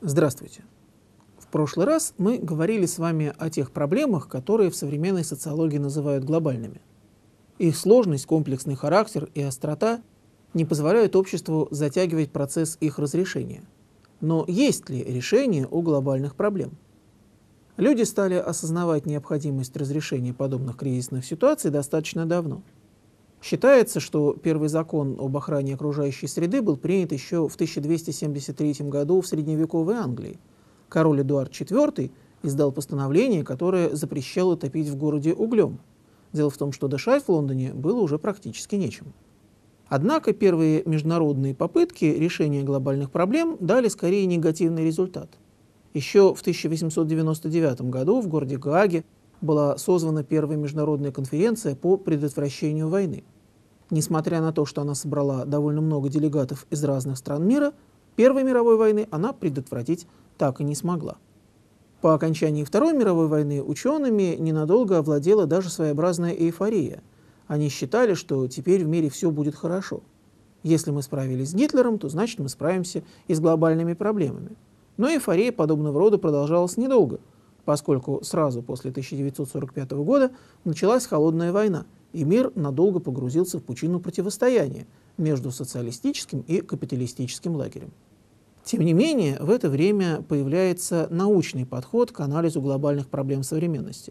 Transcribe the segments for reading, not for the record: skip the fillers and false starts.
Здравствуйте. В прошлый раз мы говорили с вами о тех проблемах, которые в современной социологии называют глобальными. Их сложность, комплексный характер и острота не позволяют обществу затягивать процесс их разрешения. Но есть ли решение у глобальных проблем? Люди стали осознавать необходимость разрешения подобных кризисных ситуаций достаточно давно. Считается, что первый закон об охране окружающей среды был принят еще в 1273 году в средневековой Англии. Король Эдуард IV издал постановление, которое запрещало топить в городе углем. Дело в том, что дышать в Лондоне было уже практически нечем. Однако первые международные попытки решения глобальных проблем дали скорее негативный результат. Еще в 1899 году в городе Гааге была созвана первая международная конференция по предотвращению войны. Несмотря на то, что она собрала довольно много делегатов из разных стран мира, Первой мировой войны она предотвратить так и не смогла. По окончании Второй мировой войны учеными ненадолго овладела даже своеобразная эйфория. Они считали, что теперь в мире все будет хорошо. Если мы справились с Гитлером, то значит мы справимся и с глобальными проблемами. Но эйфория подобного рода продолжалась недолго, поскольку сразу после 1945 года началась холодная война, и мир надолго погрузился в пучину противостояния между социалистическим и капиталистическим лагерем. Тем не менее, в это время появляется научный подход к анализу глобальных проблем современности.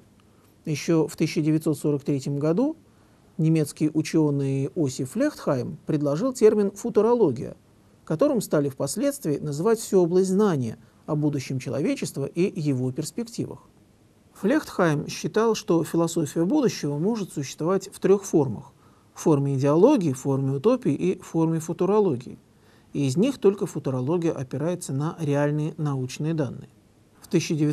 Еще в 1943 году немецкий ученый Осип Флехтхайм предложил термин «футурология», которым стали впоследствии называть всю область знания о будущем человечества и его перспективах. Флехтхайм считал, что философия будущего может существовать в трех формах: в форме идеологии, в форме утопии и в форме футурологии. И из них только футурология опирается на реальные научные данные. В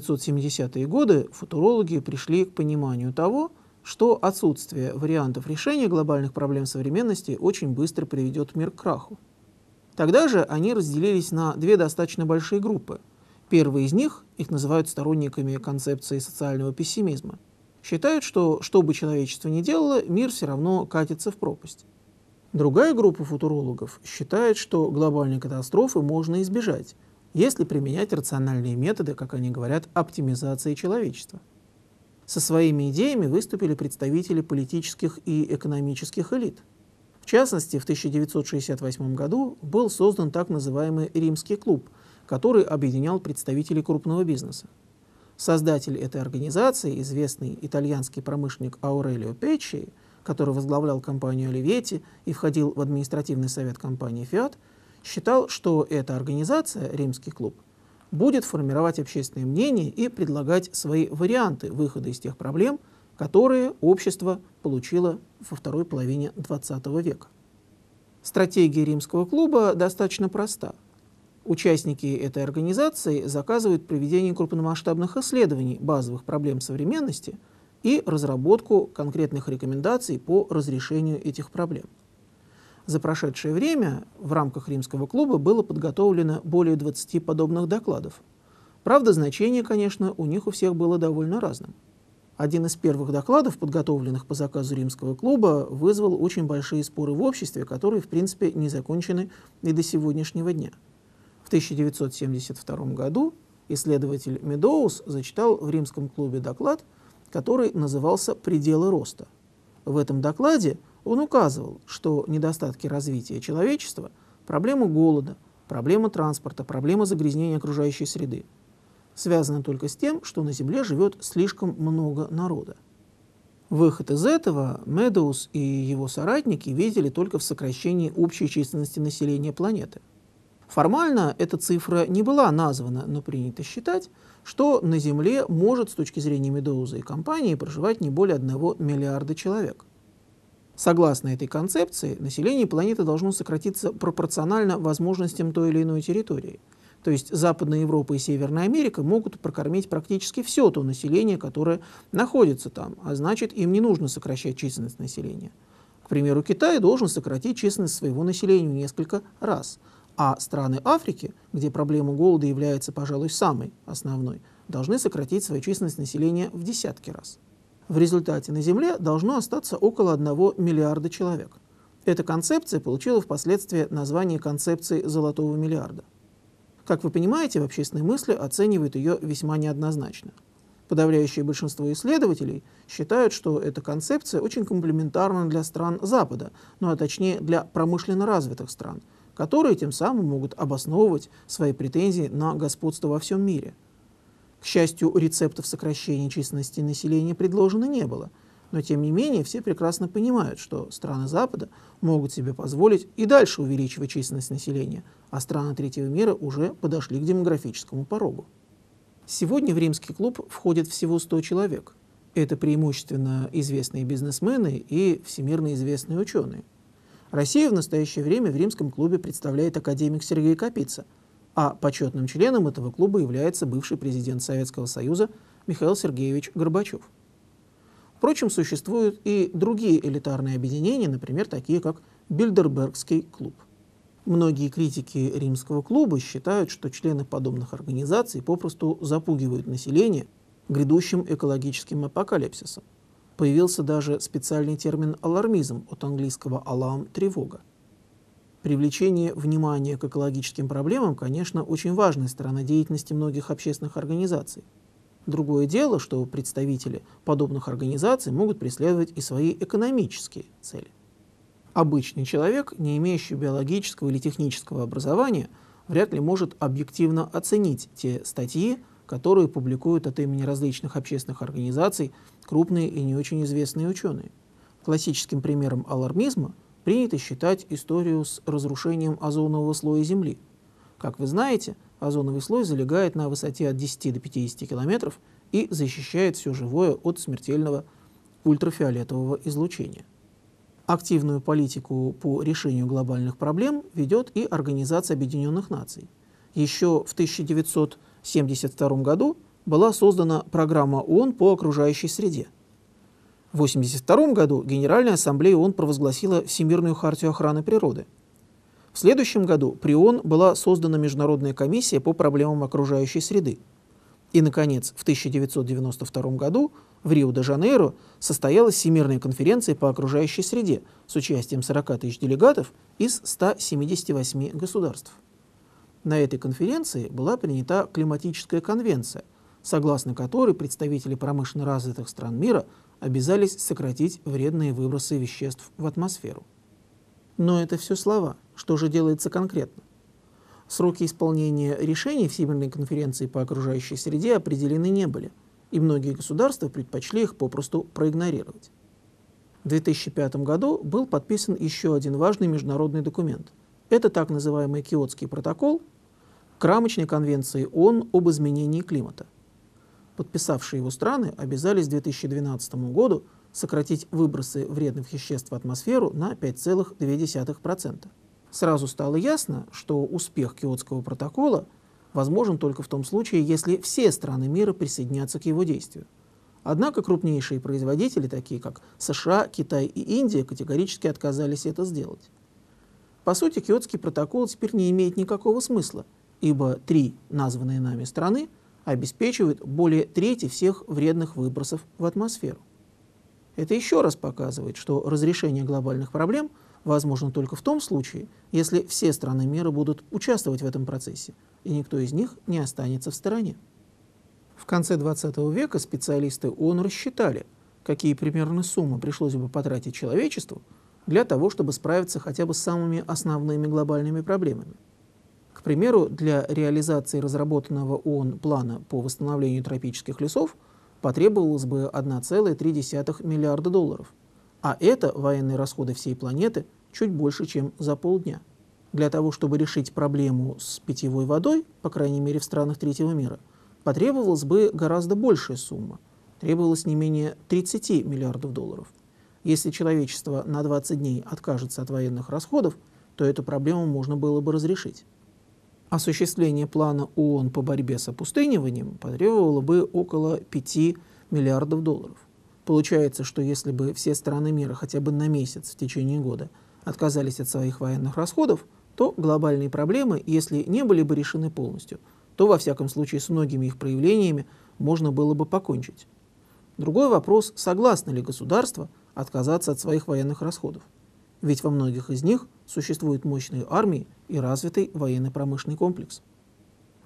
1970-е годы футурологи пришли к пониманию того, что отсутствие вариантов решения глобальных проблем современности очень быстро приведет мир к краху. Тогда же они разделились на две достаточно большие группы. Первые из них, их называют сторонниками концепции социального пессимизма, считают, что бы человечество ни делало, мир все равно катится в пропасть. Другая группа футурологов считает, что глобальной катастрофы можно избежать, если применять рациональные методы, как они говорят, оптимизации человечества. Со своими идеями выступили представители политических и экономических элит. В частности, в 1968 году был создан так называемый Римский клуб, который объединял представителей крупного бизнеса. Создатель этой организации, известный итальянский промышленник Аурелио Печчи, который возглавлял компанию Оливьетти и входил в административный совет компании Fiat, считал, что эта организация, Римский клуб, будет формировать общественное мнение и предлагать свои варианты выхода из тех проблем, которые общество получило во второй половине XX века. Стратегия Римского клуба достаточно проста. Участники этой организации заказывают проведение крупномасштабных исследований базовых проблем современности и разработку конкретных рекомендаций по разрешению этих проблем. За прошедшее время в рамках Римского клуба было подготовлено более 20 подобных докладов. Правда, значение, конечно, у них у всех было довольно разным. Один из первых докладов, подготовленных по заказу Римского клуба, вызвал очень большие споры в обществе, которые, в принципе, не закончены и до сегодняшнего дня. В 1972 году исследователь Медоуз зачитал в Римском клубе доклад, который назывался «Пределы роста». В этом докладе он указывал, что недостатки развития человечества, проблема голода, проблема транспорта, проблема загрязнения окружающей среды связаны только с тем, что на Земле живет слишком много народа. Выход из этого Медоуз и его соратники видели только в сокращении общей численности населения планеты. Формально эта цифра не была названа, но принято считать, что на Земле может с точки зрения Медоуза и компании проживать не более 1 миллиарда человек. Согласно этой концепции, население планеты должно сократиться пропорционально возможностям той или иной территории. То есть Западная Европа и Северная Америка могут прокормить практически все то население, которое находится там, а значит, им не нужно сокращать численность населения. К примеру, Китай должен сократить численность своего населения в несколько раз, а страны Африки, где проблема голода является, пожалуй, самой основной, должны сократить свою численность населения в десятки раз. В результате на Земле должно остаться около 1 миллиарда человек. Эта концепция получила впоследствии название концепции «золотого миллиарда». Как вы понимаете, в общественной мысли оценивают ее весьма неоднозначно. Подавляющее большинство исследователей считают, что эта концепция очень комплементарна для стран Запада, ну а точнее для промышленно развитых стран, которые тем самым могут обосновывать свои претензии на господство во всем мире. К счастью, рецептов сокращения численности населения предложено не было, но тем не менее все прекрасно понимают, что страны Запада могут себе позволить и дальше увеличивать численность населения, а страны третьего мира уже подошли к демографическому порогу. Сегодня в римский клуб входит всего 100 человек. Это преимущественно известные бизнесмены и всемирно известные ученые. Россию в настоящее время в римском клубе представляет академик Сергей Капица, а почетным членом этого клуба является бывший президент Советского Союза Михаил Сергеевич Горбачев. Впрочем, существуют и другие элитарные объединения, например, такие как Бильдербергский клуб. Многие критики римского клуба считают, что члены подобных организаций попросту запугивают население грядущим экологическим апокалипсисом. Появился даже специальный термин «алармизм» от английского «alarm» – тревога. Привлечение внимания к экологическим проблемам, конечно, очень важная сторона деятельности многих общественных организаций. Другое дело, что представители подобных организаций могут преследовать и свои экономические цели. Обычный человек, не имеющий биологического или технического образования, вряд ли может объективно оценить те статьи, которые публикуют от имени различных общественных организаций крупные и не очень известные ученые. Классическим примером алармизма принято считать историю с разрушением озонового слоя Земли. Как вы знаете, озоновый слой залегает на высоте от 10 до 50 километров и защищает все живое от смертельного ультрафиолетового излучения. Активную политику по решению глобальных проблем ведет и Организация Объединенных Наций. Еще в 1972 году была создана программа ООН по окружающей среде. В 1982 году Генеральная ассамблея ООН провозгласила Всемирную хартию охраны природы. В следующем году при ООН была создана Международная комиссия по проблемам окружающей среды. И, наконец, в 1992 году в Рио-де-Жанейро состоялась Всемирная конференция по окружающей среде с участием 40 тысяч делегатов из 178 государств. На этой конференции была принята климатическая конвенция, согласно которой представители промышленно развитых стран мира обязались сократить вредные выбросы веществ в атмосферу. Но это все слова. Что же делается конкретно? Сроки исполнения решений Всемирной конференции по окружающей среде определены не были, и многие государства предпочли их попросту проигнорировать. В 2005 году был подписан еще один важный международный документ. Это так называемый Киотский протокол к рамочной конвенции ООН об изменении климата. Подписавшие его страны обязались к 2012 году сократить выбросы вредных веществ в атмосферу на 5,2%. Сразу стало ясно, что успех Киотского протокола возможен только в том случае, если все страны мира присоединятся к его действию. Однако крупнейшие производители, такие как США, Китай и Индия, категорически отказались это сделать. По сути, Киотский протокол теперь не имеет никакого смысла, ибо 3 названные нами страны обеспечивают более трети всех вредных выбросов в атмосферу. Это еще раз показывает, что разрешение глобальных проблем возможно только в том случае, если все страны мира будут участвовать в этом процессе, и никто из них не останется в стороне. В конце 20 века специалисты ООН рассчитали, какие примерно суммы пришлось бы потратить человечеству для того, чтобы справиться хотя бы с самыми основными глобальными проблемами. К примеру, для реализации разработанного ООН плана по восстановлению тропических лесов потребовалось бы 1,3 миллиарда долларов, а это военные расходы всей планеты чуть больше, чем за полдня. Для того, чтобы решить проблему с питьевой водой, по крайней мере в странах третьего мира, потребовалась бы гораздо большая сумма, требовалось не менее 30 миллиардов долларов. Если человечество на 20 дней откажется от военных расходов, то эту проблему можно было бы разрешить. Осуществление плана ООН по борьбе с опустыниванием потребовало бы около 5 миллиардов долларов. Получается, что если бы все страны мира хотя бы на месяц в течение года отказались от своих военных расходов, то глобальные проблемы, если не были бы решены полностью, то во всяком случае с многими их проявлениями можно было бы покончить. Другой вопрос, согласно ли государство отказаться от своих военных расходов. Ведь во многих из них существуют мощные армии и развитый военно-промышленный комплекс.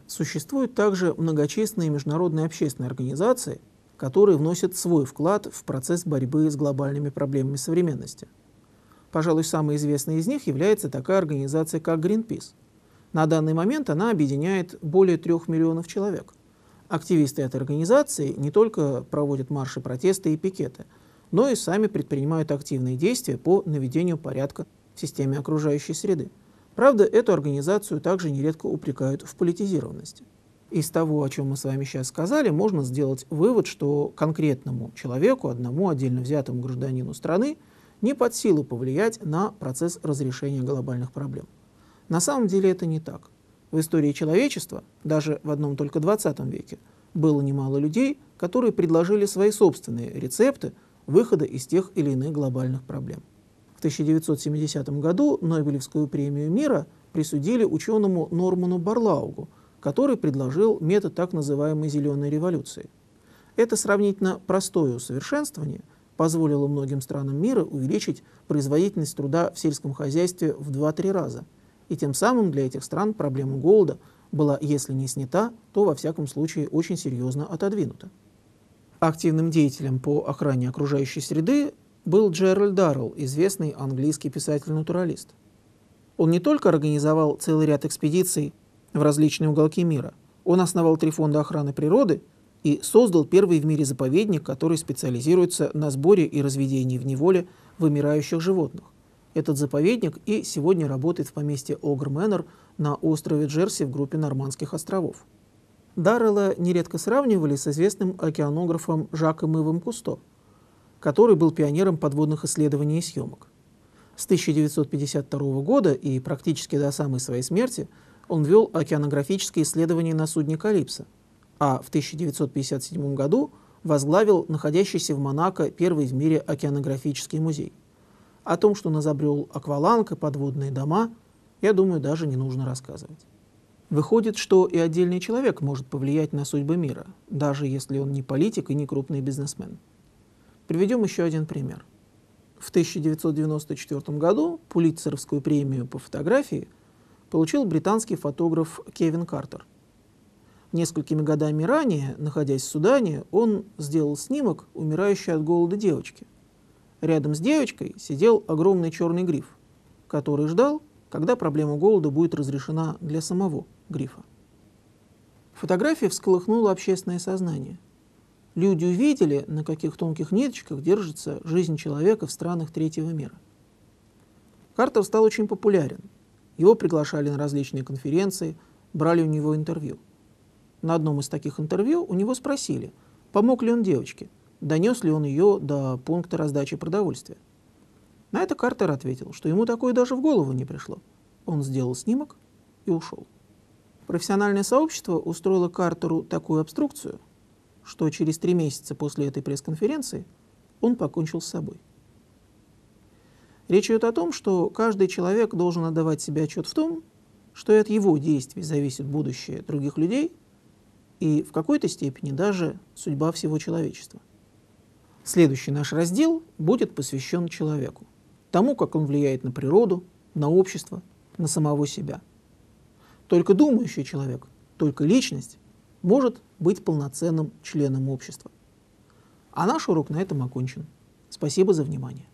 Существуют также многочисленные международные общественные организации, которые вносят свой вклад в процесс борьбы с глобальными проблемами современности. Пожалуй, самой известной из них является такая организация, как Greenpeace. На данный момент она объединяет более 3 миллионов человек. Активисты этой организации не только проводят марши протеста и пикеты, но и сами предпринимают активные действия по наведению порядка в системе окружающей среды. Правда, эту организацию также нередко упрекают в политизированности. Из того, о чем мы с вами сейчас сказали, можно сделать вывод, что конкретному человеку, одному отдельно взятому гражданину страны, не под силу повлиять на процесс разрешения глобальных проблем. На самом деле это не так. В истории человечества, даже в одном только 20 веке, было немало людей, которые предложили свои собственные рецепты выхода из тех или иных глобальных проблем. В 1970 году Нобелевскую премию мира присудили ученому Норману Барлаугу, который предложил метод так называемой «зеленой революции». Это сравнительно простое усовершенствование позволило многим странам мира увеличить производительность труда в сельском хозяйстве в 2-3 раза, и тем самым для этих стран проблема голода была, если не снята, то во всяком случае очень серьезно отодвинута. Активным деятелем по охране окружающей среды был Джеральд Даррелл, известный английский писатель-натуралист. Он не только организовал целый ряд экспедиций в различные уголки мира, он основал 3 фонда охраны природы и создал первый в мире заповедник, который специализируется на сборе и разведении в неволе вымирающих животных. Этот заповедник и сегодня работает в поместье Огр-Мэннер на острове Джерси в группе Нормандских островов. Даррелла нередко сравнивали с известным океанографом Жаком Ивом Кусто, который был пионером подводных исследований и съемок. С 1952 года и практически до самой своей смерти он вел океанографические исследования на судне «Калипсо», а в 1957 году возглавил находящийся в Монако первый в мире океанографический музей. О том, что он изобрел акваланг и подводные дома, я думаю, даже не нужно рассказывать. Выходит, что и отдельный человек может повлиять на судьбы мира, даже если он не политик и не крупный бизнесмен. Приведем еще один пример. В 1994 году Пулитцеровскую премию по фотографии получил британский фотограф Кевин Картер. Несколькими годами ранее, находясь в Судане, он сделал снимок умирающей от голода девочки. Рядом с девочкой сидел огромный черный гриф, который ждал, когда проблема голода будет разрешена для самого грифа. Фотография всколыхнула общественное сознание. Люди увидели, на каких тонких ниточках держится жизнь человека в странах третьего мира. Картер стал очень популярен. Его приглашали на различные конференции, брали у него интервью. На одном из таких интервью у него спросили, помог ли он девочке, донес ли он ее до пункта раздачи продовольствия. На это Картер ответил, что ему такое даже в голову не пришло. Он сделал снимок и ушел. Профессиональное сообщество устроило Картеру такую обструкцию, что через 3 месяца после этой пресс-конференции он покончил с собой. Речь идет о том, что каждый человек должен отдавать себе отчет в том, что и от его действий зависит будущее других людей и в какой-то степени даже судьба всего человечества. Следующий наш раздел будет посвящен человеку, тому, как он влияет на природу, на общество, на самого себя. Только думающий человек, только личность может быть полноценным членом общества. А наш урок на этом окончен. Спасибо за внимание.